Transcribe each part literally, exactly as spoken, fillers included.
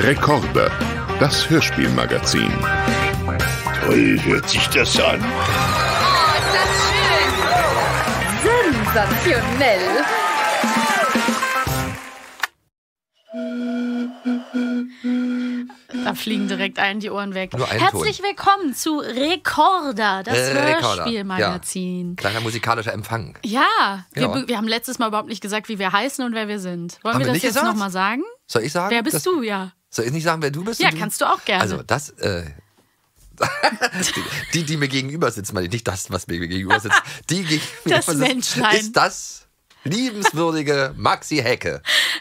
Rekorde, das Hörspielmagazin. Toll hört sich das an. Oh, ist das schön. Sensationell. Da fliegen direkt allen die Ohren weg. Nur ein Herzlich Ton. willkommen zu Rekorder, das Äh, Rekorder, Hörspielmagazin. Ja. Kleiner musikalischer Empfang. Ja, wir, Ja. wir haben letztes Mal überhaupt nicht gesagt, wie wir heißen und wer wir sind. Wollen Haben wir wir das nicht jetzt gesagt? nochmal sagen? Soll ich sagen? Wer bist das, du, ja? Soll ich nicht sagen, wer du bist? Ja, du? kannst du auch gerne. Also das, äh, die, die mir gegenüber sitzt, meine ich, nicht das, was mir gegenüber sitzt. Die gegenüber Das sitzt, Menschlein. ist das liebenswürdige Maxi Hecke.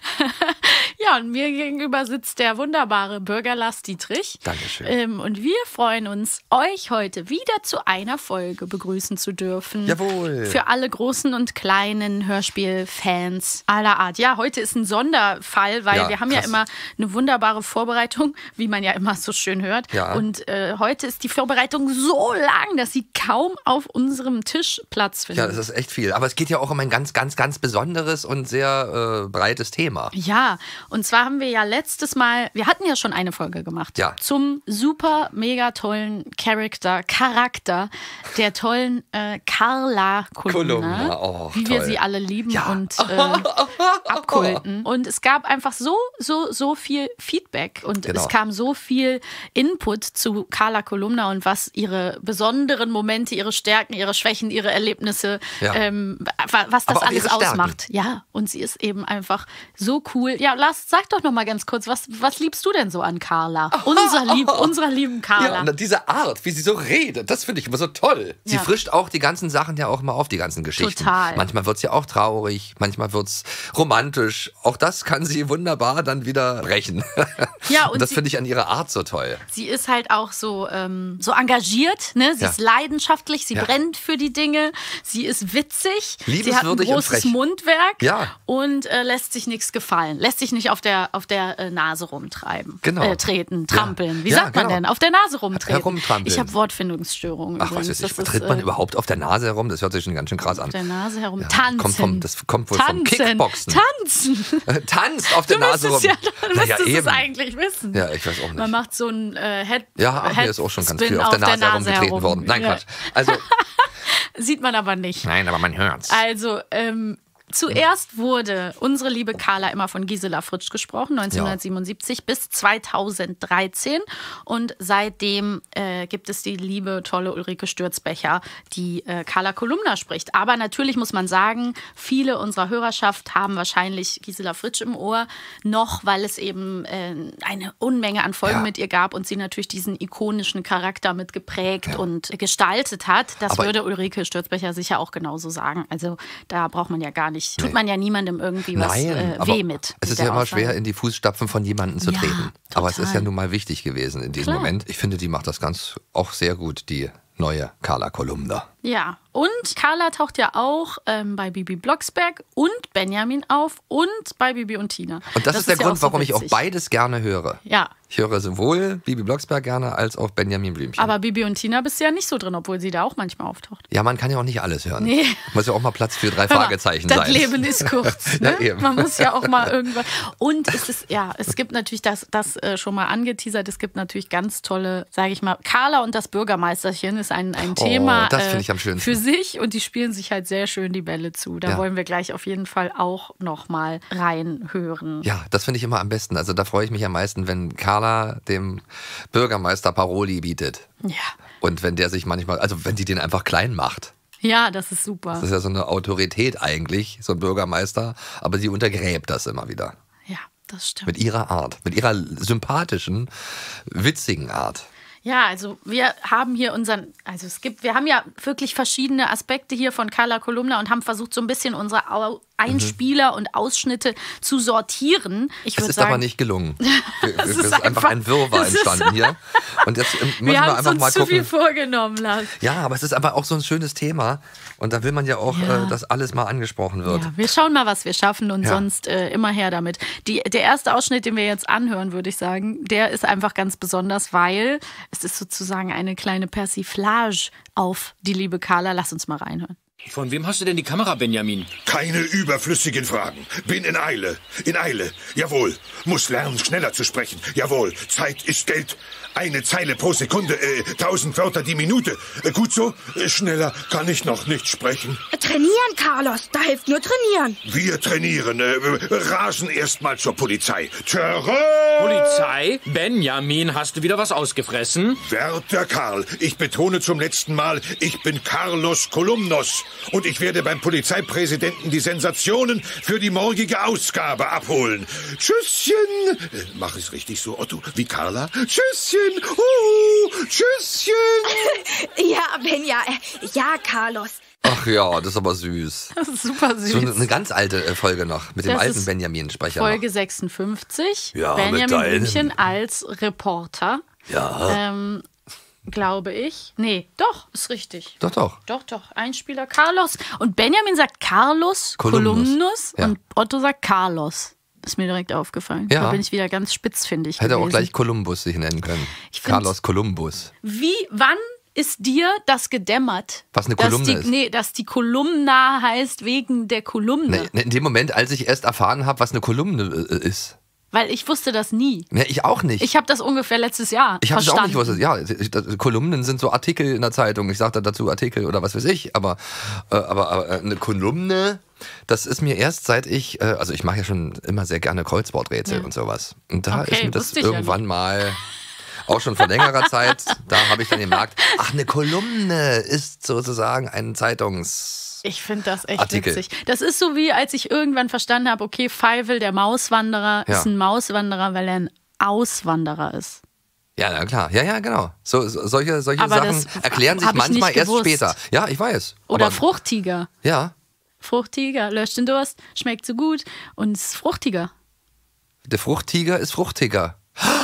Ja, und mir gegenüber sitzt der wunderbare Bürger Lars Dietrich. Dankeschön. Ähm, und wir freuen uns, euch heute wieder zu einer Folge begrüßen zu dürfen. Jawohl. Für alle großen und kleinen Hörspielfans aller Art. Ja, heute ist ein Sonderfall, weil Ja, wir haben krass. ja immer eine wunderbare Vorbereitung, wie man ja immer so schön hört. Ja. Und äh, heute ist die Vorbereitung so lang, dass sie kaum auf unserem Tisch Platz findet. Ja, das ist echt viel. Aber es geht ja auch um ein ganz, ganz, ganz besonderes und sehr äh, breites Thema. Ja, und zwar haben wir ja letztes Mal, wir hatten ja schon eine Folge gemacht Ja. zum super mega tollen Charakter, Charakter der tollen äh, Carla Kolumna, Kolumna, oh, wie wir toll. sie alle lieben Ja. und äh, abkulten. Und es gab einfach so, so, so viel Feedback und Genau. es kam so viel Input zu Carla Kolumna und was ihre besonderen Momente, ihre Stärken, ihre Schwächen, ihre Erlebnisse, Ja. ähm, wa- was das Aber auch alles ihre Stärken. ausmacht. Ja, und sie ist eben einfach so cool. Ja, Lars, sag doch noch mal ganz kurz, was, was liebst du denn so an Carla? Unser lieb, unserer lieben Carla. Ja, und diese Art, wie sie so redet, das finde ich immer so toll. Sie Ja. frischt auch die ganzen Sachen ja auch mal auf, die ganzen Geschichten. Total. Manchmal wird sie auch traurig, manchmal wird es romantisch. Auch das kann sie wunderbar dann wieder brechen. Ja, und und das sie- finde ich an ihrer Art so toll. Sie ist halt auch so, ähm, so engagiert, ne? Sie Ja. ist leidenschaftlich, sie Ja. brennt für die Dinge, sie ist witzig, sie hat ein Liebenswürdig und großes frech. Mundwerk Ja. und äh, lässt sich nichts gefallen, lässt sich nicht auf der, auf der äh, Nase rumtreiben. Genau. Äh, treten, trampeln. Wie Ja, sagt man genau. denn? Auf der Nase rumtreten. Herumtrampeln. Ich habe Wortfindungsstörungen. Ach, was übrigens. weiß ich, Das ist, tritt man äh, überhaupt auf der Nase herum? Das hört sich schon ganz schön krass an. Auf der Nase herum. Ja, Tanzen. kommt vom- das kommt wohl vom Tanzen. Kickboxen. Tanzen. Tanzt auf der Du Nase rum. müsstest ja, du Naja, müsstest es eben. eigentlich wissen. Ja, ich weiß auch nicht. Man macht so ein äh, Head Ja, Head mir ist auch schon ganz Spin viel auf der Nase, Nase herumgetreten herum. worden. Nein, Ja. Quatsch. Also, Sieht man aber nicht. nein, aber man hört's. Also, ähm, zuerst wurde unsere liebe Carla immer von Gisela Fritsch gesprochen, neunzehnhundertsiebenundsiebzig bis zweitausenddreizehn. Und seitdem äh, gibt es die liebe, tolle Ulrike Stürzbecher, die äh, Carla Kolumna spricht. Aber natürlich muss man sagen, viele unserer Hörerschaft haben wahrscheinlich Gisela Fritsch im Ohr, noch weil es eben äh, eine Unmenge an Folgen Ja. mit ihr gab und sie natürlich diesen ikonischen Charakter mit geprägt und gestaltet hat. Das Aber- würde Ulrike Stürzbecher sicher auch genauso sagen. Also da braucht man ja gar nicht, tut Nee. man ja niemandem irgendwie was Nein, äh, aber weh mit. es mit ist der ja immer Aussage. schwer, in die Fußstapfen von jemandem zu Ja, treten. Aber es ist total. ja nun mal wichtig gewesen in diesem Klar. Moment. Ich finde, die macht das ganz auch sehr gut, die neue Carla Kolumna. Ja, und Carla taucht ja auch ähm, bei Bibi Blocksberg und Benjamin auf und bei Bibi und Tina. Und das, ist der ja Grund, auch so warum ich auch witzig. beides gerne höre. Ja, Ich höre sowohl Bibi Blocksberg gerne als auch Benjamin Blümchen. aber Bibi und Tina bist du ja nicht so drin, obwohl sie da auch manchmal auftaucht. ja, man kann ja auch nicht alles hören. Nee. Muss ja auch mal Platz für drei Hör mal, Fragezeichen das sein. Leben ist kurz. Ja, Ne? eben. Man muss ja auch mal irgendwann. Und es ist, ja, es gibt natürlich das, das äh, schon mal angeteasert, es gibt natürlich ganz tolle, sage ich mal, Carla und das Bürgermeisterchen ist ein, ein Oh, Thema das finde ich am schönsten. für sich und die spielen sich halt sehr schön die Bälle zu. Da Ja. wollen wir gleich auf jeden Fall auch noch mal reinhören. Ja, das finde ich immer am besten. Also da freue ich mich am meisten, wenn Carla dem Bürgermeister Paroli bietet. Ja. Und wenn der sich manchmal, also wenn sie den einfach klein macht. Ja, das ist super. Das ist ja so eine Autorität eigentlich, so ein Bürgermeister. Aber sie untergräbt das immer wieder. Ja, das stimmt. Mit ihrer Art. Mit ihrer sympathischen, witzigen Art. Ja, also wir haben hier unseren, also es gibt, wir haben ja wirklich verschiedene Aspekte hier von Carla Kolumna und haben versucht, so ein bisschen unsere Au- Einspieler und Ausschnitte zu sortieren. Ich Es würde ist sagen, aber nicht gelungen. Wir- Es ist ist einfach einfach- ein Wirrwarr es ist- entstanden hier. Und jetzt ähm, müssen wir wir haben einfach uns mal zu viel gucken. vorgenommen, Lars. Ja, aber es ist aber auch so ein schönes Thema. Und da will man ja auch, Ja. äh, dass alles mal angesprochen wird. Ja, wir schauen mal, was wir schaffen und Ja. sonst äh, immer her damit. Die, der erste Ausschnitt, den wir jetzt anhören, würde ich sagen, der ist einfach ganz besonders, weil es ist sozusagen eine kleine Persiflage auf die liebe Carla. Lass uns mal reinhören. Von wem hast du denn die Kamera, Benjamin? Keine überflüssigen Fragen. Bin in Eile. In Eile. Jawohl. Muss lernen, schneller zu sprechen. Jawohl. Zeit ist Geld. Eine Zeile pro Sekunde. Äh, tausend Wörter die Minute. Äh, gut so. Äh, schneller kann ich noch nicht sprechen. Trainieren, Carlos. Da hilft nur trainieren. Wir trainieren. Äh, rasen erstmal zur Polizei. Terrain! Polizei? Benjamin, hast du wieder was ausgefressen? Werter Karl, ich betone zum letzten Mal, ich bin Carlos Kolumnos. Und ich werde beim Polizeipräsidenten die Sensationen für die morgige Ausgabe abholen. Tschüsschen. Äh, mach es richtig so, Otto, wie Carla. Tschüsschen. Huhu. Tschüsschen. Ja, Benja. äh, Ja, Carlos. Ach ja, das ist aber süß. Das ist super süß. So eine, eine ganz alte äh, Folge noch, mit dem Das alten ist Benjamin-Sprecher. Folge sechsundfünfzig. Ja, mit Benjamin deinem. Blümchen als Reporter. Ja. Ähm, glaube ich. Nee, doch, ist richtig. Doch, doch. Doch, doch. Einspieler Carlos. Und Benjamin sagt Carlos Kolumnus. Kolumnus Ja. und Otto sagt Carlos. Ist mir direkt aufgefallen. Ja. Da bin ich wieder ganz spitzfindig Hätte gewesen. auch gleich Kolumbus sich nennen können. Ich find- Carlos Kolumbus. Wie, wann ist dir das gedämmert? Was eine dass Kolumne die, ist? Nee, dass die Kolumna heißt wegen der Kolumne. Nee, in dem Moment, als ich erst erfahren habe, was eine Kolumne äh, ist. Weil ich wusste das nie. Ja, ich auch nicht. Ich habe das ungefähr letztes Jahr Ich habe es auch verstanden. nicht gewusst. Ja, Kolumnen sind so Artikel in der Zeitung. Ich sage da dazu Artikel oder was weiß ich. Aber, äh, aber, aber eine Kolumne, das ist mir erst seit ich, äh, also ich mache ja schon immer sehr gerne Kreuzworträtsel Ja. und sowas. Und da Okay, ist mir das wusste ich ja irgendwann mal, auch schon vor längerer Zeit, da habe ich dann gemerkt, ach, eine Kolumne ist sozusagen ein Zeitungs... Ich finde das echt Artikel. witzig. Das ist so wie, als ich irgendwann verstanden habe, okay, Feivel, der Mauswanderer, Ja. ist ein Mauswanderer, weil er ein Auswanderer ist. Ja, na klar. Ja, ja, genau. So, so, solche solche Aber Sachen das erklären sich hab ich manchmal nicht erst gewusst. später. Ja, ich weiß. Oder aber, Fruchttiger. Ja, Fruchttiger, löscht den Durst, schmeckt so gut und ist fruchtiger. der Fruchttiger ist fruchtiger.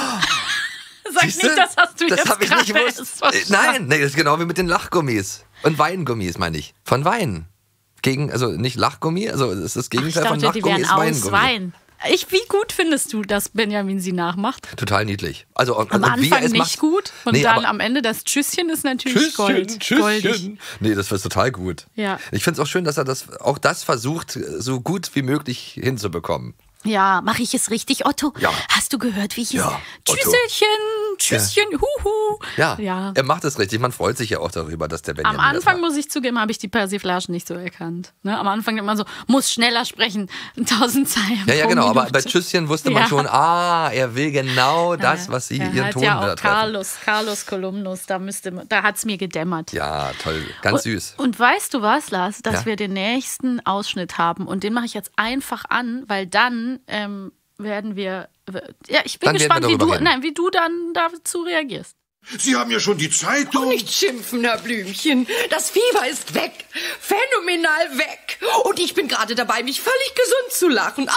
Sag Siehste? nicht, das hast du das jetzt hab ich gerade nicht gewusst. erst Äh, verstanden. Nein, nee, das ist genau wie mit den Lachgummis. Und Weingummis, meine ich. Von Wein. Gegen, also nicht Lachgummi, also es ist das Ich Gegenteil von dachte, die Lachgummi, wären ist aus Weingummi. Wein. Ich, wie gut findest du, dass Benjamin sie nachmacht? Total niedlich. Also, und, Am und wie er Anfang es nicht macht, gut und Nee, dann aber- am Ende das Tschüsschen ist natürlich Gold. Tschüsschen, goldig. Tschüsschen. Nee, das war total gut. Ja. Ich finde es auch schön, dass er das auch das versucht, so gut wie möglich hinzubekommen. Ja, mache ich es richtig, Otto? Ja. Hast du gehört, wie ich Ja, es... Otto. Tschüsselchen, Tschüsschen, huhu. Ja, Ja. er macht es richtig. Man freut sich ja auch darüber, dass der Benjamin Am das Anfang, macht. muss ich zugeben, habe ich die Persiflagen nicht so erkannt. Ne? Am Anfang immer so, muss schneller sprechen, tausend Zeilen Ja, ja, pro genau. Aber Minute. bei Tschüsschen wusste man Ja. schon, ah, er will genau das, was sie er ihren hat Ton ja da auch treffen. Carlos, Carlos Kolumnus, da, müsste, da hat es mir gedämmert. Ja, toll. Ganz süß. Und weißt du was, Lars, dass Ja. wir den nächsten Ausschnitt haben und den mache ich jetzt einfach an, weil dann ähm, werden wir, ja, ich bin Dann werden wir gespannt, wie darüber du, reden. nein, wie du dann dazu reagierst. Sie haben ja schon die Zeitung. Nicht schimpfen, Herr Blümchen. Das Fieber ist weg. Phänomenal weg. Und ich bin gerade dabei, mich völlig gesund zu lachen.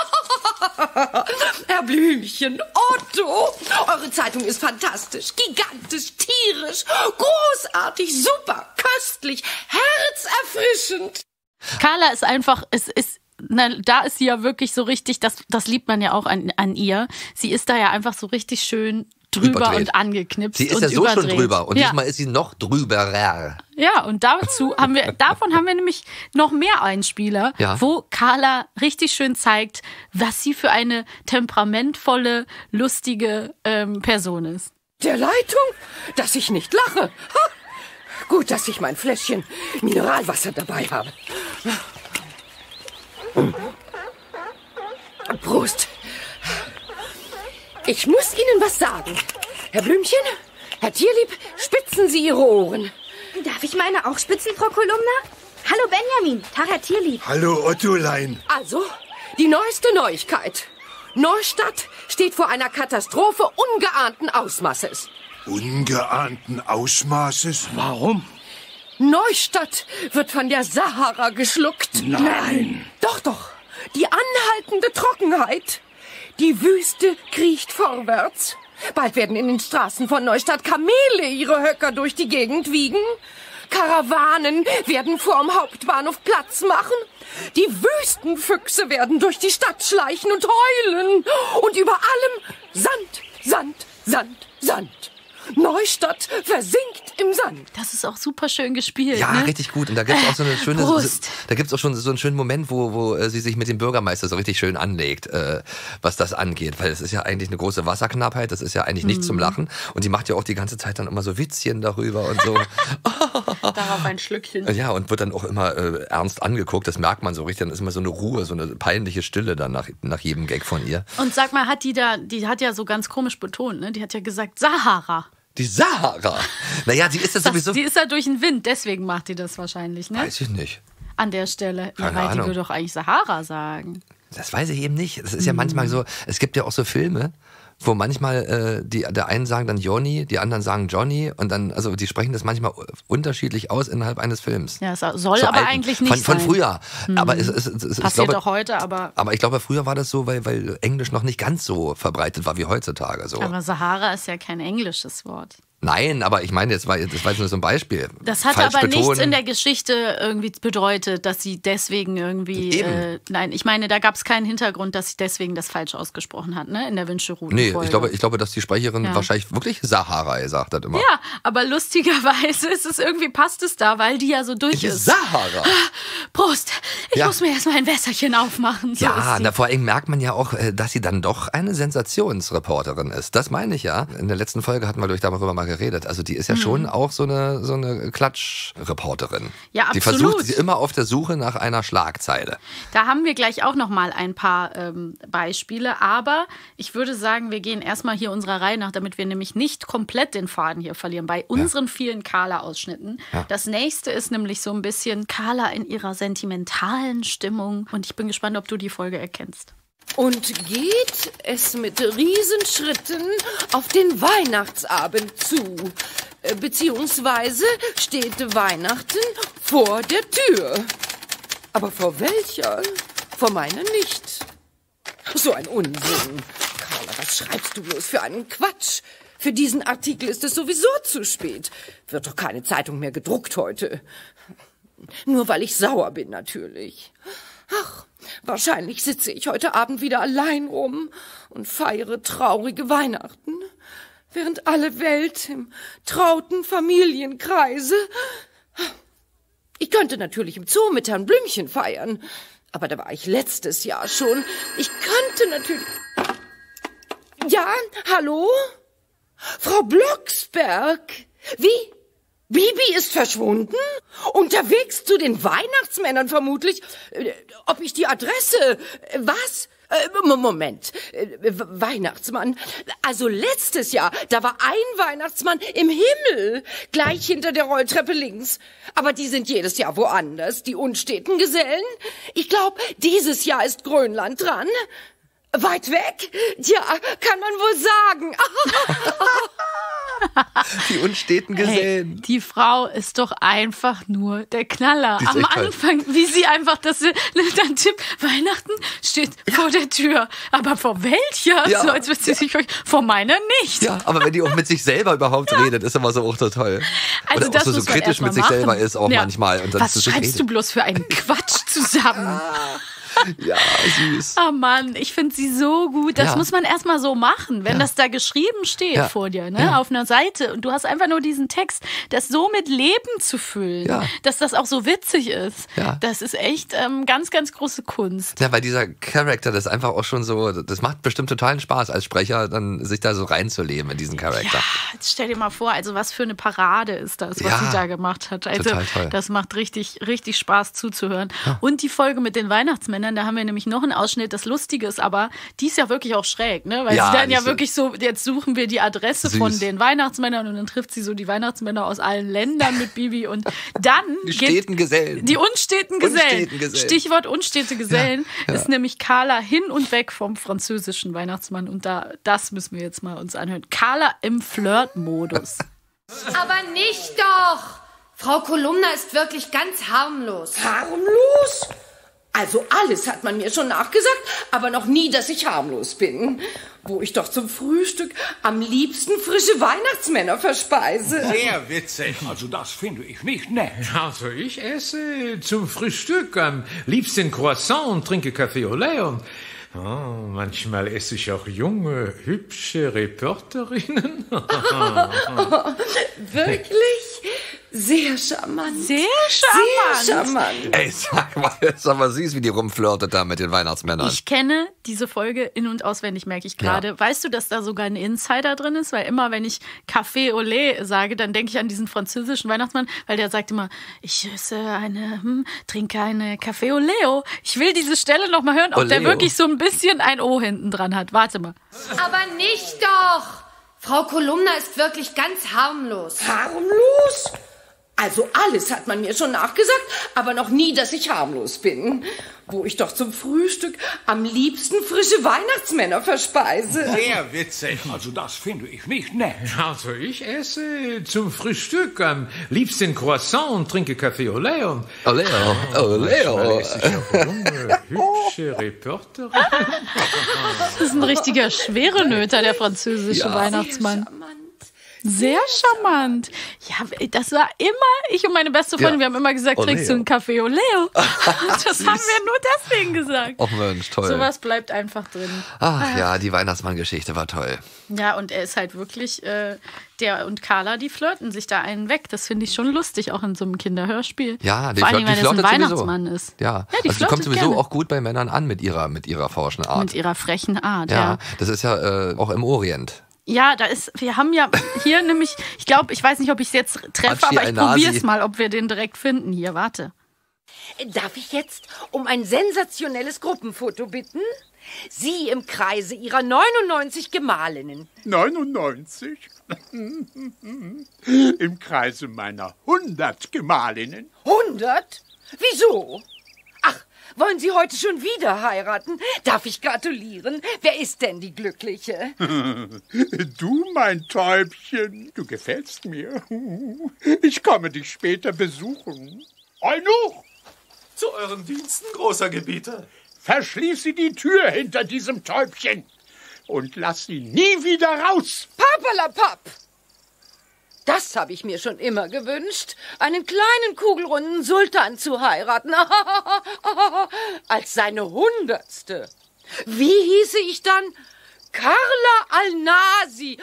Herr Blümchen, Otto, eure Zeitung ist fantastisch, gigantisch, tierisch, großartig, super, köstlich, herzerfrischend. Carla ist einfach, es ist, na, da ist sie ja wirklich so richtig, das, das liebt man ja auch an, an ihr. Sie ist da ja einfach so richtig schön drüber Überdreht. und angeknipst. Sie ist und ja so überdreht. schon drüber. Und ja. diesmal ist sie noch drüberer. Ja, und dazu haben wir, davon haben wir nämlich noch mehr Einspieler, Ja. wo Carla richtig schön zeigt, was sie für eine temperamentvolle, lustige ähm, Person ist. Der Leitung, dass ich nicht lache. Ha. Gut, dass ich mein Fläschchen Mineralwasser dabei habe. Prost. Ich muss Ihnen was sagen. Herr Blümchen, Herr Tierlieb, spitzen Sie Ihre Ohren. Darf ich meine auch spitzen, Frau Kolumna? Hallo Benjamin, Tag, Herr Tierlieb. Hallo, Ottolein. Also, die neueste Neuigkeit. Neustadt steht vor einer Katastrophe ungeahnten Ausmaßes. Ungeahnten Ausmaßes? Warum? Neustadt wird von der Sahara geschluckt. Nein. Doch, doch. Die anhaltende Trockenheit. Die Wüste kriecht vorwärts. Bald werden in den Straßen von Neustadt Kamele ihre Höcker durch die Gegend wiegen. Karawanen werden vorm Hauptbahnhof Platz machen. Die Wüstenfüchse werden durch die Stadt schleichen und heulen. Und über allem Sand, Sand, Sand, Sand. Neustadt versinkt im Sand. Das ist auch super schön gespielt. Ja, ne? richtig gut. Und da gibt's auch so eine schöne, Prost. da gibt's auch schon so einen schönen Moment, wo, wo äh, sie sich mit dem Bürgermeister so richtig schön anlegt, äh, was das angeht. Weil es ist ja eigentlich eine große Wasserknappheit, das ist ja eigentlich nicht mm. zum Lachen. Und die macht ja auch die ganze Zeit dann immer so Witzchen darüber und so. Darauf ein Schlückchen. Ja, und wird dann auch immer äh, ernst angeguckt. Das merkt man so richtig. Dann ist immer so eine Ruhe, so eine peinliche Stille dann nach, nach jedem Gag von ihr. Und sag mal, hat die da, die hat ja so ganz komisch betont, ne? Die hat ja gesagt Sahara. Die Sahara? Naja, die ist ja sowieso... Das, die ist ja durch den Wind, deswegen macht die das wahrscheinlich, ne? Weiß ich nicht. An der Stelle. Keine ja, weil Ahnung. die würde doch eigentlich Sahara sagen. Das weiß ich eben nicht. Das ist ja manchmal so, es gibt ja auch so Filme, wo manchmal äh, die der einen sagen dann Johnny, die anderen sagen Johnny und dann, also die sprechen das manchmal unterschiedlich aus innerhalb eines Films. Ja, es soll so aber alten, eigentlich nicht von, von sein. früher. Hm. Aber es, es, es, es passiert glaube, auch heute, aber... Aber ich glaube, früher war das so, weil, weil Englisch noch nicht ganz so verbreitet war wie heutzutage. So. Aber Sahara ist ja kein englisches Wort. Nein, aber ich meine, das war, das war jetzt nur so ein Beispiel. Das hat Falsch aber betonen. nichts in der Geschichte irgendwie bedeutet, dass sie deswegen irgendwie... Äh, nein, ich meine, da gab es keinen Hintergrund, dass sie deswegen das falsch ausgesprochen hat, ne? In der Wünschelruten. Nee, ich glaube, ich glaube, dass die Sprecherin Ja. wahrscheinlich wirklich Sahara gesagt hat immer. Ja, aber lustigerweise ist es irgendwie, passt es da, weil die ja so durch Die ist. Sahara. Prost, ich Ja. muss mir erstmal ein Wässerchen aufmachen. So Ja, ist sie. na, vor allem merkt man ja auch, äh, dass sie dann doch eine Sensationsreporterin ist. Das meine ich ja. In der letzten Folge hatten wir durch darüber mal geredet. Also die ist ja schon auch so eine, so eine Klatschreporterin. Ja, Die absolut. versucht sie immer auf der Suche nach einer Schlagzeile. Da haben wir gleich auch noch mal ein paar ähm, Beispiele, aber ich würde sagen, wir gehen erstmal hier unserer Reihe nach, damit wir nämlich nicht komplett den Faden hier verlieren bei unseren vielen Carla-Ausschnitten. Ja. Das nächste ist nämlich so ein bisschen Carla in ihrer sentimentalen Stimmung und ich bin gespannt, ob du die Folge erkennst. Und geht es mit Riesenschritten auf den Weihnachtsabend zu. Äh, Beziehungsweise steht Weihnachten vor der Tür. Aber vor welcher? Vor meiner nicht. So ein Unsinn. Carla, was schreibst du bloß für einen Quatsch? Für diesen Artikel ist es sowieso zu spät. Wird doch keine Zeitung mehr gedruckt heute. Nur weil ich sauer bin, natürlich. Ach, wahrscheinlich sitze ich heute Abend wieder allein rum und feiere traurige Weihnachten, während alle Welt im trauten Familienkreise... Ich könnte natürlich im Zoo mit Herrn Blümchen feiern, aber da war ich letztes Jahr schon. Ich könnte natürlich... Ja, hallo? Frau Blocksberg? Wie? Bibi ist verschwunden? Unterwegs zu den Weihnachtsmännern vermutlich? Äh, ob ich die Adresse... Äh, was? Äh, Moment. Äh, Weihnachtsmann. Also letztes Jahr, da war ein Weihnachtsmann im Himmel, gleich hinter der Rolltreppe links. Aber die sind jedes Jahr woanders, die unsteten Gesellen. Ich glaube, dieses Jahr ist Grönland dran. Weit weg? Tja, kann man wohl sagen. Die unsteten Gesellen. Hey, die Frau ist doch einfach nur der Knaller. Die ist Am echt toll. Anfang, wie sie einfach das dann tippt, Weihnachten steht vor der Tür. Aber vor welcher? Ja. So, als würde sie sich vor meiner nicht. Ja, aber wenn die auch mit sich selber überhaupt redet, ist immer so auch so toll. Also Oder das auch so, so muss man kritisch erst mal mit sich machen. selber ist auch Ja. manchmal. Und dann Was so schreibst redet. du bloß für einen Quatsch zusammen? Ja, süß. Oh Mann, ich finde sie so gut. Das Ja. muss man erstmal so machen, wenn Ja. das da geschrieben steht Ja. vor dir, ne, Ja. auf einer Seite. Und du hast einfach nur diesen Text, das so mit Leben zu füllen, Ja. dass das auch so witzig ist. Ja. Das ist echt ähm, ganz, ganz große Kunst. Ja, weil dieser Charakter, das ist einfach auch schon so, das macht bestimmt totalen Spaß als Sprecher, dann sich da so reinzuleben in diesen Charakter. Ja, jetzt stell dir mal vor, also was für eine Parade ist das, was Ja. sie da gemacht hat. Also Total toll. das macht richtig, richtig Spaß zuzuhören. Und die Folge mit den Weihnachtsmännern, da haben wir nämlich noch einen Ausschnitt. Das Lustige ist aber, die ist ja wirklich auch schräg, ne? Weil Ja, sie dann die ja ist wirklich so, jetzt suchen wir die Adresse süß. von den Weihnachtsmännern und dann trifft sie so die Weihnachtsmänner aus allen Ländern mit Bibi und dann Die geht steten Gesellen. die unsteten Gesellen. Unsteten Gesellen. Stichwort unstete Gesellen Ja, ja. ist nämlich Carla hin und weg vom französischen Weihnachtsmann und da das müssen wir jetzt mal uns anhören. Carla im Flirtmodus. Aber nicht doch! Frau Kolumna ist wirklich ganz harmlos. Harmlos? Also alles hat man mir schon nachgesagt, aber noch nie, dass ich harmlos bin. Wo ich doch zum Frühstück am liebsten frische Weihnachtsmänner verspeise. Sehr witzig. Also das finde ich nicht nett. Also ich esse zum Frühstück am liebsten Croissant und trinke Café au lait und Oh, manchmal esse ich auch junge, hübsche Reporterinnen. Wirklich? Sehr charmant. Sehr charmant. Sehr charmant. Ey, sag mal, sag mal, siehst, wie die rumflirtet da mit den Weihnachtsmännern. Ich kenne diese Folge in- und auswendig, merke ich gerade. Ja. Weißt du, dass da sogar ein Insider drin ist? Weil immer, wenn ich Café au lait sage, dann denke ich an diesen französischen Weihnachtsmann, weil der sagt immer, ich esse eine, hm, trinke eine Café au lait. Ich will diese Stelle noch mal hören, ob der Oleo. wirklich so ein bisschen ein O hinten dran hat. Warte mal. Aber nicht doch! Frau Kolumna ist wirklich ganz harmlos. Harmlos? Also alles hat man mir schon nachgesagt, aber noch nie, dass ich harmlos bin. Wo ich doch zum Frühstück am liebsten frische Weihnachtsmänner verspeise. Sehr witzig. Also das finde ich nicht nett. Also ich esse zum Frühstück am liebsten Croissant und trinke Kaffee au lait. Und Oleo, Oleo. manchmal esse ich auch junge, hübsche Reporterinnen. Das ist ein richtiger Schwerenöter, der französische Ja. Weihnachtsmann. Sehr charmant. Ja, das war immer, ich und meine beste Freundin, Ja. wir haben immer gesagt, Oleo. trinkst du einen Kaffee au lait? Das haben wir nur deswegen gesagt. Och Mensch, toll. Sowas bleibt einfach drin. Ach ja, die Weihnachtsmann-Geschichte war toll. Ja, und er ist halt wirklich, äh, der und Carla, die flirten sich da einen weg. Das finde ich schon lustig, auch in so einem Kinderhörspiel. Ja, die Vor allem, flirt- die weil das ein flirtet sowieso. Weihnachtsmann ist. Ja, Ja, die also die flirtet kommt sowieso gerne. auch gut bei Männern an mit ihrer, mit ihrer forschen Art. Mit ihrer frechen Art, ja, ja. das ist ja äh, auch im Orient. Ja, da ist, wir haben ja hier nämlich, ich glaube, ich weiß nicht, ob ich es jetzt treffe, Hatschi, aber ich ein Nasi. probiere es mal, ob wir den direkt finden. Hier, warte. Darf ich jetzt um ein sensationelles Gruppenfoto bitten? Sie im Kreise Ihrer neunundneunzig Gemahlinnen. neunundneunzig? Im Kreise meiner hundert Gemahlinnen. hundert? Wieso? Ach, wollen Sie heute schon wieder heiraten? Darf ich gratulieren? Wer ist denn die Glückliche? Du, mein Täubchen, du gefällst mir. Ich komme dich später besuchen. Eunuch! Zu euren Diensten, großer Gebieter. Verschließe die Tür hinter diesem Täubchen und lass ihn nie wieder raus. Papperlapapp! Das habe ich mir schon immer gewünscht, einen kleinen kugelrunden Sultan zu heiraten, als seine Hundertste. Wie hieße ich dann? Carla Al-Nasi.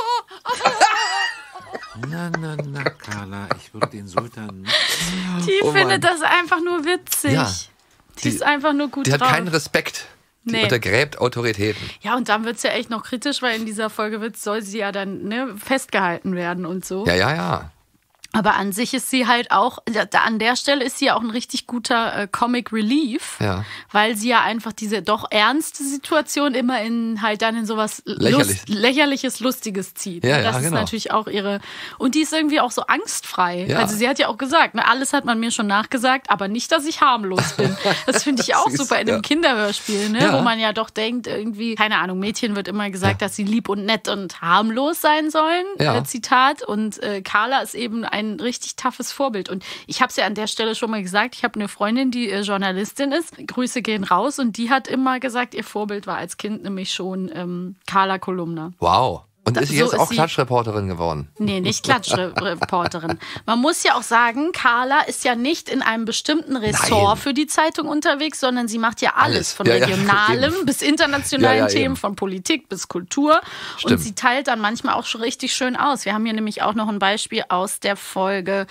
Na, na, na, Carla, ich würde den Sultan... Die Oh Mann. findet das einfach nur witzig. Ja. Die, ist einfach nur gut Die hat drauf. keinen Respekt. Die Nee. untergräbt Autoritäten. Ja, und dann wird es ja echt noch kritisch, weil in dieser Folge wird's, soll sie ja dann ne, festgehalten werden und so. Ja, ja, ja. Aber an sich ist sie halt auch, da, da an der Stelle ist sie ja auch ein richtig guter äh, Comic Relief, Ja. weil sie ja einfach diese doch ernste Situation immer in halt dann in sowas Lächerlich. Lust, lächerliches, Lustiges zieht. Ja, Und das ja, ist genau. natürlich auch ihre, und die ist irgendwie auch so angstfrei. Ja. Also sie hat ja auch gesagt, ne, alles hat man mir schon nachgesagt, aber nicht, dass ich harmlos bin. Das finde ich auch Süß, super in einem ja. Kinderhörspiel, ne, Ja. wo man ja doch denkt, irgendwie, keine Ahnung, Mädchen wird immer gesagt, dass sie lieb und nett und harmlos sein sollen, Ja. äh, Zitat. Und äh, Carla ist eben ein richtig toughes Vorbild. Und ich habe es ja an der Stelle schon mal gesagt, ich habe eine Freundin, die äh, Journalistin ist. Grüße gehen raus. Und die hat immer gesagt, ihr Vorbild war als Kind nämlich schon ähm, Carla Kolumna. Wow. Und Da- ist sie so jetzt ist auch sie- Klatschreporterin geworden? Nee, nicht Klatschreporterin. Man muss ja auch sagen, Carla ist ja nicht in einem bestimmten Ressort Nein. für die Zeitung unterwegs, sondern sie macht ja alles. Alles. Von Ja, ja, regionalem eben. bis internationalen Ja, ja, Themen, eben. von Politik bis Kultur. Und Stimmt. sie teilt dann manchmal auch schon richtig schön aus. Wir haben hier nämlich auch noch ein Beispiel aus der Folge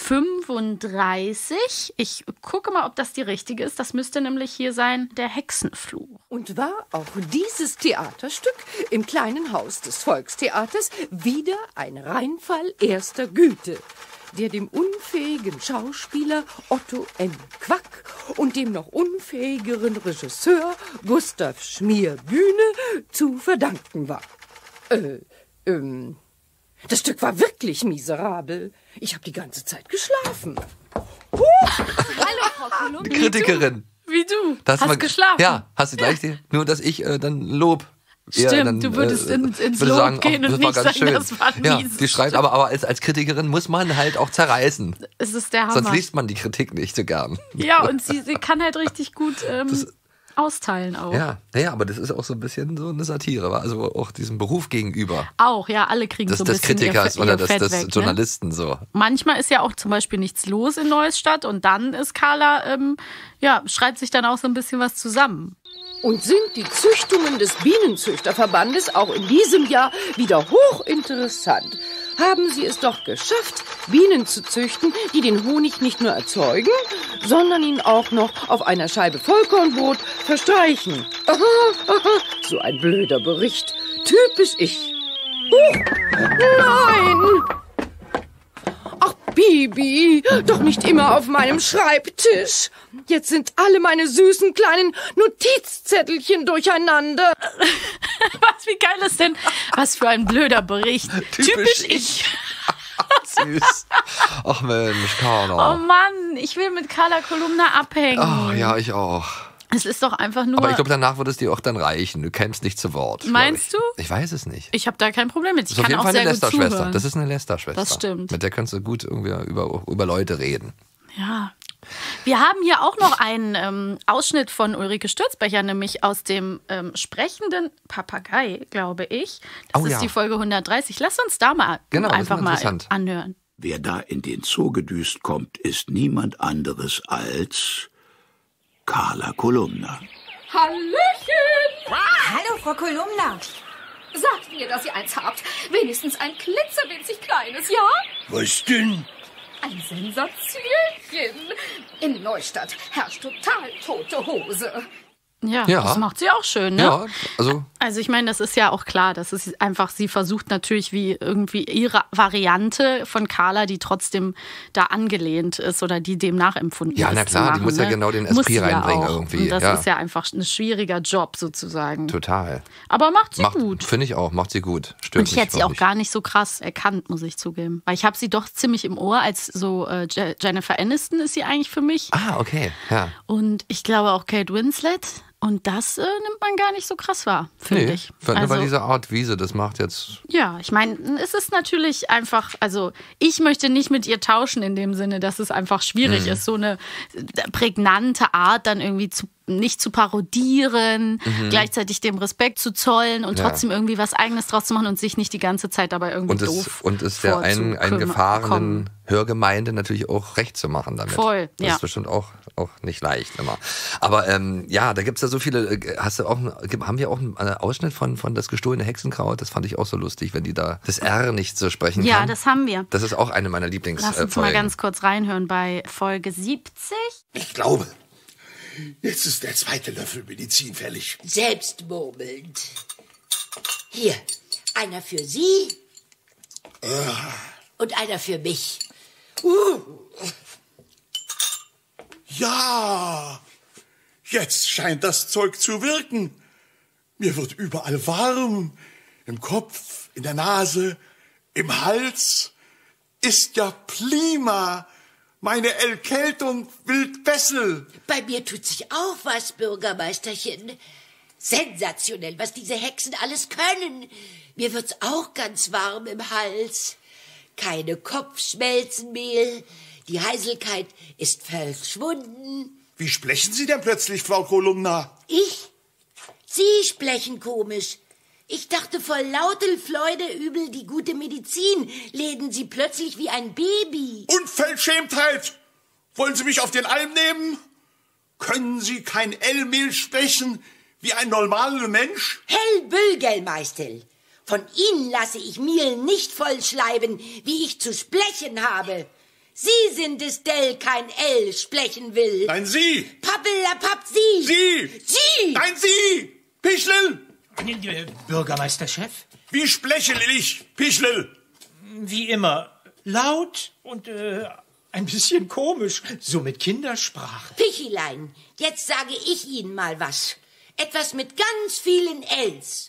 fünfunddreißig. Ich gucke mal, ob das die richtige ist. Das müsste nämlich hier sein, der Hexenfluch. Und war auch dieses Theaterstück im kleinen Haus des Volkstheaters wieder ein Reinfall erster Güte, der dem unfähigen Schauspieler Otto N. Quack und dem noch unfähigeren Regisseur Gustav Schmierbühne zu verdanken war. Äh, ähm, das Stück war wirklich miserabel. Ich habe die ganze Zeit geschlafen. Hallo, Frau Kolumna. Die Kritikerin. Wie du. Das Hast war- geschlafen. Ja, hast du gleich die? Nur, dass ich äh, dann Lob. Stimmt, eher dann, du würdest äh, ins- ins würde Lob sagen, gehen ach, und das war nicht ganz sagen, schön. das war Ja, mies. die schreibt, aber, aber als, als Kritikerin muss man halt auch zerreißen. Es ist der Hammer. Sonst liest man die Kritik nicht so gern. Ja, und sie, sie kann halt richtig gut ähm, austeilen auch. Ja, naja, aber das ist auch so ein bisschen so eine Satire, wa? Also auch diesem Beruf gegenüber. Auch, ja, alle kriegen Des, so ein des bisschen Kritikers ihr, oder ihr des, Fett des weg, ne? Journalisten so. Manchmal ist ja auch zum Beispiel nichts los in Neustadt und dann ist Carla, ähm, ja, schreibt sich dann auch so ein bisschen was zusammen. Und sind die Züchtungen des Bienenzüchterverbandes auch in diesem Jahr wieder hochinteressant? Haben Sie es doch geschafft, Bienen zu züchten, die den Honig nicht nur erzeugen, sondern ihn auch noch auf einer Scheibe Vollkornbrot verstreichen. Aha, aha, so ein blöder Bericht. Typisch ich. Huch, nein! Ach, Bibi, doch nicht immer auf meinem Schreibtisch. Jetzt sind alle meine süßen kleinen Notizzettelchen durcheinander. Was, wie geil ist denn? Was für ein blöder Bericht. Typisch, Typisch ich. Süß. Ach Mensch, Carla. Oh Mann, ich will mit Carla Kolumna abhängen. Oh, ja, ich auch. Es ist doch einfach nur... Aber ich glaube, danach wird es dir auch dann reichen. Du kämst nicht zu Wort. Meinst ich. du? Ich weiß es nicht. Ich habe da kein Problem mit. Ich das ist kann auf jeden auch Fall eine sehr gut zuhören. Lästerschwester. Das ist eine Lästerschwester. Das stimmt. Mit der kannst du gut irgendwie über, über Leute reden. Ja. Wir haben hier auch noch einen ähm, Ausschnitt von Ulrike Stürzbecher, nämlich aus dem ähm, sprechenden Papagei, glaube ich. Das oh, ist ja. die Folge hundertdreißig. Lass uns da mal genau, einfach mal anhören. Wer da in den Zoo gedüst kommt, ist niemand anderes als Carla Kolumna. Hallöchen! Hallo, Frau Kolumna. Sagt mir, dass ihr eins habt. Wenigstens ein klitzewinzig kleines, ja? Was denn? Ein Sensationchen. In Neustadt herrscht total tote Hose. Ja, ja, das macht sie auch schön, ne? Ja, also... Also ich meine, das ist ja auch klar, das ist einfach, sie versucht natürlich wie irgendwie ihre Variante von Carla, die trotzdem da angelehnt ist oder die dem nachempfunden ja, ist. Ja, na klar, machen, die muss ne? ja genau den Esprit reinbringen ja irgendwie. Und das ja. ist ja einfach ein schwieriger Job sozusagen. Total. Aber macht sie macht, gut. Finde ich auch, macht sie gut. Stört Und ich mich hätte sie auch nicht. gar nicht so krass erkannt, muss ich zugeben. Weil ich habe sie doch ziemlich im Ohr, als so äh, Jennifer Aniston ist sie eigentlich für mich. Ah, okay, ja. Und ich glaube auch Kate Winslet. Und das äh, nimmt man gar nicht so krass wahr, finde nee, ich. Nur Also, weil diese Art Wiese, das macht jetzt... Ja, ich meine, es ist natürlich einfach, also ich möchte nicht mit ihr tauschen in dem Sinne, dass es einfach schwierig Mhm. ist, so eine prägnante Art dann irgendwie zu, nicht zu parodieren, Mhm. gleichzeitig dem Respekt zu zollen und Ja. trotzdem irgendwie was Eigenes draus zu machen und sich nicht die ganze Zeit dabei irgendwie Und es, doof und es der ein, eingefahrenen vorzukommen. Hörgemeinde natürlich auch recht zu machen damit. Voll, Das ja. ist bestimmt auch, auch nicht leicht immer. Aber ähm, ja, da gibt es ja so viele, äh, hast du auch, haben wir auch einen äh, Ausschnitt von, von Das gestohlene Hexenkraut? Das fand ich auch so lustig, wenn die da das R nicht so sprechen Ja, kann. das haben wir. Das ist auch eine meiner Lieblingsfolgen. Lass uns mal ganz kurz reinhören bei Folge siebzig. Ich glaube, jetzt ist der zweite Löffel Medizin fällig. Selbstmurmelnd. Hier, einer für Sie und einer für mich. Uh. Ja, jetzt scheint das Zeug zu wirken. Mir wird überall warm. Im Kopf, in der Nase, im Hals. Ist ja prima. Meine Erkältung will Bessel. Bei mir tut sich auch was, Bürgermeisterchen. Sensationell, was diese Hexen alles können. Mir wird's auch ganz warm im Hals. Keine Kopfschmelzen mehr. Die Heiselkeit ist verschwunden. Wie sprechen Sie denn plötzlich, Frau Kolumna? Ich? Sie sprechen komisch. Ich dachte, vor lauter Freude übel die gute Medizin läden Sie plötzlich wie ein Baby. Unverschämtheit! Wollen Sie mich auf den Alm nehmen? Können Sie kein L-Mehl sprechen wie ein normaler Mensch? Hell Bülgelmeister, von Ihnen lasse ich Mehl nicht vollschleiben, wie ich zu sprechen habe. Sie sind es, der kein L sprechen will. Nein, Sie! Pappelapapp, Sie! Sie! Sie! Nein, Sie! Pischl! Bürgermeisterchef? Wie spreche ich, Pischl? Wie immer. Laut und äh, ein bisschen komisch. So mit Kindersprache. Pichilein, jetzt sage ich Ihnen mal was. Etwas mit ganz vielen Ls.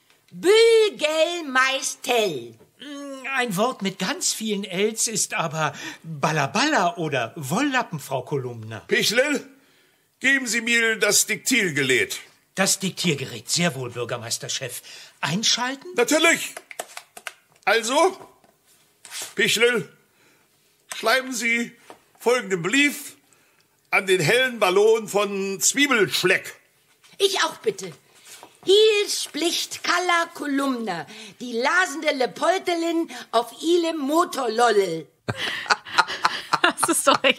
Bülgelmeister. Ein Wort mit ganz vielen Ls ist aber Ballaballa oder Wolllappen, Frau Kolumna. Pischl, geben Sie mir das Diktiergerät. Das Diktiergerät, sehr wohl, Bürgermeisterchef. Einschalten? Natürlich. Also, Pischl, schreiben Sie folgenden Brief an den hellen Ballon von Zwiebelschleck. Ich auch bitte. Hier spricht Carla Kolumna, die lasende Lepoltelin auf ilem Motorlollel. Das ist doch echt ganz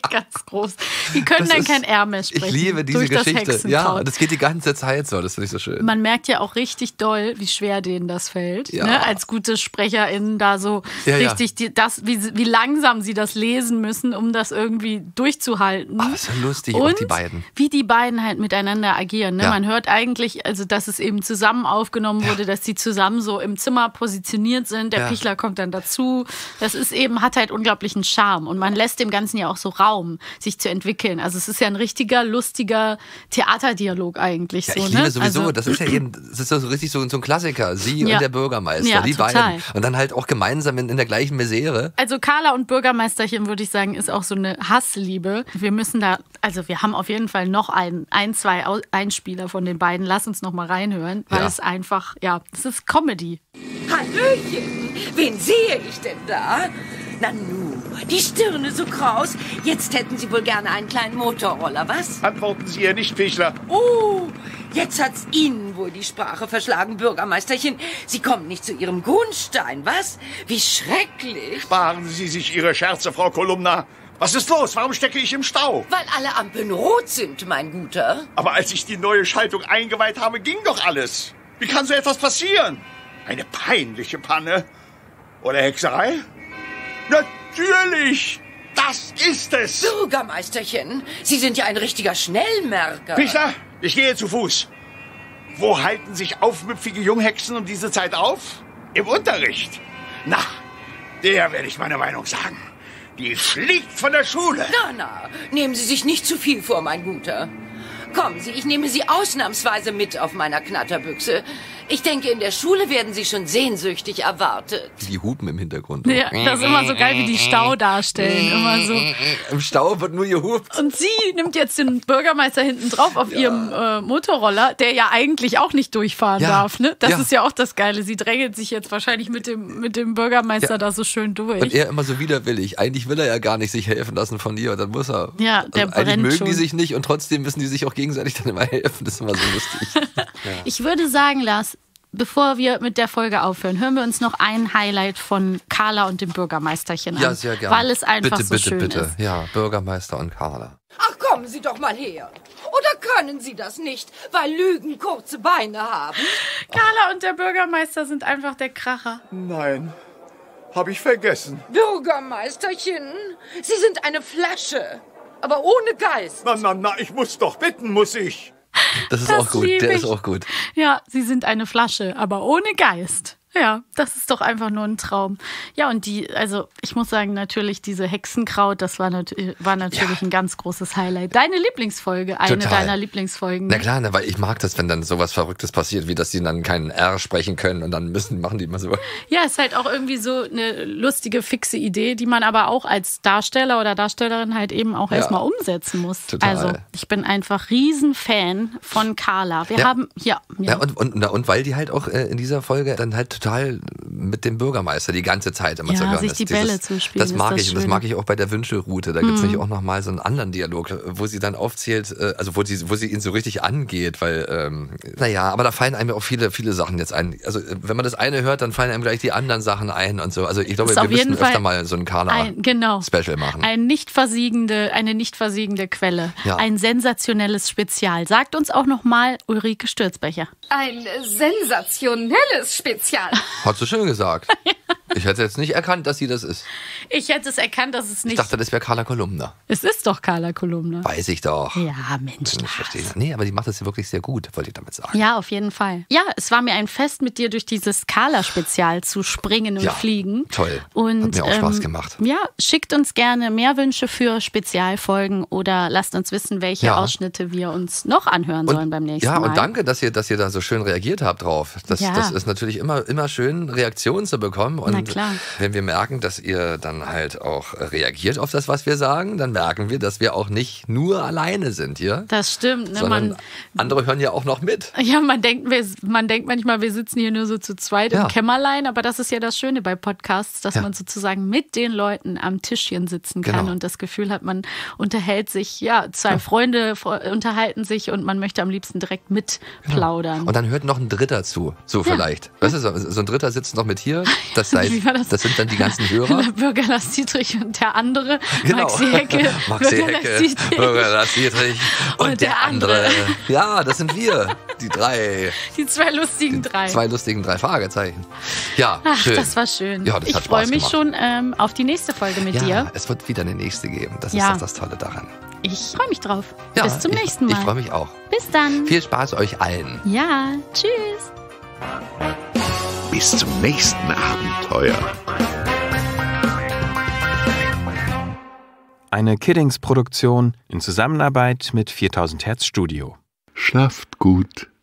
groß. Die können Das dann ist- kein R mehr sprechen. Ich liebe diese durch das Geschichte. Ja, Hexenkraut. das geht die ganze Zeit so. Das finde ich so schön. Man merkt ja auch richtig doll, wie schwer denen das fällt. Ja. Ne? Als gute SprecherInnen da so Ja, ja. richtig, die, das, wie, wie langsam sie das lesen müssen, um das irgendwie durchzuhalten. Aber ist ja lustig, auch Und die beiden. wie die beiden halt miteinander agieren. Ne? Ja. Man hört eigentlich, also dass es eben zusammen aufgenommen wurde, dass die zusammen so im Zimmer positioniert sind. Der Ja. Pichler kommt dann dazu. Das ist eben, hat halt unglaublichen Charme. Und man lässt dem Ganzen ja auch so Raum, sich zu entwickeln. Also es ist ja ein richtiger, lustiger Theaterdialog eigentlich. Ja, so, ich liebe ne? sowieso, also, das ist ja eben, das ist so richtig so, so ein Klassiker. Sie Ja. und der Bürgermeister, Ja, die total. beiden. Und dann halt auch gemeinsam in, in der gleichen Misere. Also Carla und Bürgermeisterchen, würde ich sagen, ist auch so eine Hassliebe. Wir müssen da, also wir haben auf jeden Fall noch ein, ein zwei Au- Einspieler von den beiden. Lass uns noch mal reinhören, weil Ja. es einfach, ja, es ist Comedy. Hallöchen, wen sehe ich denn da? Nanu, die Stirne so kraus. Jetzt hätten Sie wohl gerne einen kleinen Motorroller, was? Antworten Sie ihr nicht, Pichler. Oh, jetzt hat's Ihnen wohl die Sprache verschlagen, Bürgermeisterchen. Sie kommen nicht zu Ihrem Grundstein, was? Wie schrecklich. Sparen Sie sich Ihre Scherze, Frau Kolumna. Was ist los? Warum stecke ich im Stau? Weil alle Ampeln rot sind, mein Guter. Aber als ich die neue Schaltung eingeweiht habe, ging doch alles. Wie kann so etwas passieren? Eine peinliche Panne. Oder Hexerei? Natürlich! Das ist es! Bürgermeisterchen, Sie sind ja ein richtiger Schnellmerker. Pichler, ich gehe zu Fuß. Wo halten sich aufmüpfige Junghexen um diese Zeit auf? Im Unterricht. Na, der werde ich meine Meinung sagen. Die fliegt von der Schule. Na, na, nehmen Sie sich nicht zu viel vor, mein Guter. Kommen Sie, ich nehme Sie ausnahmsweise mit auf meiner Knatterbüchse. Ich denke, in der Schule werden Sie schon sehnsüchtig erwartet. Die hupen im Hintergrund. Ja, das ist immer so geil, wie die Stau darstellen. Immer so. Im Stau wird nur gehupt. Und sie nimmt jetzt den Bürgermeister hinten drauf auf ihrem äh, Motorroller, der ja eigentlich auch nicht durchfahren Ja. darf. Ne? Das Ja. ist ja auch das Geile. Sie drängelt sich jetzt wahrscheinlich mit dem, mit dem Bürgermeister Ja. da so schön durch. Und er immer so widerwillig. Eigentlich will er ja gar nicht sich helfen lassen von dir. Und dann muss er. Ja, der also eigentlich brennt mögen schon. die sich nicht und trotzdem müssen die sich auch gegenseitig dann immer helfen. Das ist immer so lustig. Ja. Ich würde sagen, Lars, bevor wir mit der Folge aufhören, hören wir uns noch ein Highlight von Carla und dem Bürgermeisterchen an. Ja, sehr gerne. Weil es einfach bitte, so bitte, schön bitte. ist. Ja, Bürgermeister und Carla. Ach, kommen Sie doch mal her. Oder können Sie das nicht, weil Lügen kurze Beine haben? Carla und der Bürgermeister sind einfach der Kracher. Nein, habe ich vergessen. Bürgermeisterchen, Sie sind eine Flasche, aber ohne Geist. Na, na, na, ich muss doch bitten, muss ich. Das ist Das auch gut. lieb Der ich. ist auch gut. Ja, sie sind eine Flasche, aber ohne Geist. Ja, das ist doch einfach nur ein Traum. Ja, und die, also ich muss sagen, natürlich diese Hexenkraut, das war, nat war natürlich ein ganz großes Highlight. Deine Lieblingsfolge, eine Total. deiner Lieblingsfolgen. Na klar, ne, weil ich mag das, wenn dann sowas Verrücktes passiert, wie dass sie dann keinen R sprechen können und dann müssen, machen die immer so. Ja, ist halt auch irgendwie so eine lustige, fixe Idee, die man aber auch als Darsteller oder Darstellerin halt eben auch Ja. erstmal umsetzen muss. Total. Also ich bin einfach Riesenfan von Carla. Wir Ja. haben, ja, ja. Ja, und, und, na, und weil die halt auch äh, in dieser Folge dann halt total mit dem Bürgermeister die ganze Zeit immer Ja, zu hören sich ist. die Bälle zuspielen, Das ist mag das ich und das Schöne. mag ich auch bei der Wünschelroute. Da gibt es Mhm. nämlich auch nochmal so einen anderen Dialog, wo sie dann aufzählt, äh, also wo sie, wo sie ihn so richtig angeht, weil, ähm, naja, aber da fallen einem auch viele, viele Sachen jetzt ein. Also äh, wenn man das eine hört, dann fallen einem gleich die anderen Sachen ein und so. Also ich glaube, Ist wir auf jeden müssen öfter Fall mal so ein Carla ein, genau. Special machen. Ein nicht versiegende, eine nicht versiegende Quelle. Ja. Ein sensationelles Spezial. Sagt uns auch nochmal Ulrike Stürzbecher. Ein sensationelles Spezial. Hat sie schön gesagt. Ich hätte jetzt nicht erkannt, dass sie das ist. Ich hätte es erkannt, dass es Ich nicht... dachte, das wäre Carla Kolumna. Es ist doch Carla Kolumna. Weiß ich doch. Ja, Mensch. Ich verstehe. Nee, aber die macht das ja wirklich sehr gut, wollte ich damit sagen. Ja, auf jeden Fall. Ja, es war mir ein Fest, mit dir durch dieses Carla-Spezial zu springen und Ja, fliegen. toll. Und, Hat mir auch Spaß ähm, gemacht. Ja, schickt uns gerne mehr Wünsche für Spezialfolgen oder lasst uns wissen, welche Ja. Ausschnitte wir uns noch anhören Und- sollen beim nächsten Ja, Mal. und danke, dass ihr, dass ihr da so schön reagiert habt drauf. Das, Ja. das ist natürlich immer, immer schön, Reaktionen zu bekommen. Und Na klar. wenn wir merken, dass ihr dann halt auch reagiert auf das, was wir sagen, dann merken wir, dass wir auch nicht nur alleine sind hier. Das stimmt. Ne? Sondern Man, andere hören ja auch noch mit. ja, man denkt, wir, man denkt manchmal, wir sitzen hier nur so zu zweit Ja. im Kämmerlein, aber das ist ja das Schöne bei Podcasts, dass Ja. man sozusagen mit den Leuten am Tischchen sitzen kann Genau. und das Gefühl hat, man unterhält sich, ja, zwei Freunde fre- unterhalten sich und man möchte am liebsten direkt mitplaudern. Und dann hört noch ein Dritter zu. So vielleicht. Weißt du, so, so ein Dritter sitzt noch mit hier. Das seid Wie war das? Das sind dann die ganzen Hörer. Bürger Lars Dietrich und der andere. Genau. Maxi Hecke. Maxi Bürger Hecke, Lars Dietrich. Bürger Lars Dietrich und, Und der, der andere. andere. Ja, das sind wir. Die drei. Die zwei lustigen drei. Zwei lustigen drei Fragezeichen. Ja, Ach, schön. das war schön. Ja, das ich hat freue Spaß mich gemacht. schon ähm, auf die nächste Folge mit Ja, dir. es wird wieder eine nächste geben. Das Ja. ist doch das Tolle daran. Ich freue mich drauf. Ja, Bis zum ich, nächsten Mal. Ich freue mich auch. Bis dann. Viel Spaß euch allen. Ja, tschüss. Bis zum nächsten Abenteuer. Eine Kiddings-Produktion in Zusammenarbeit mit viertausend Hertz Studio. Schlaft gut.